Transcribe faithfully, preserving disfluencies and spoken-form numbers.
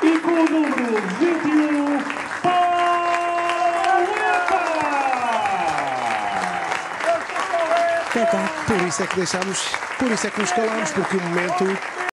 E com o número vinte e um, Pauleta! Então, por isso é que deixámos, por isso é que nos calámos, porque o momento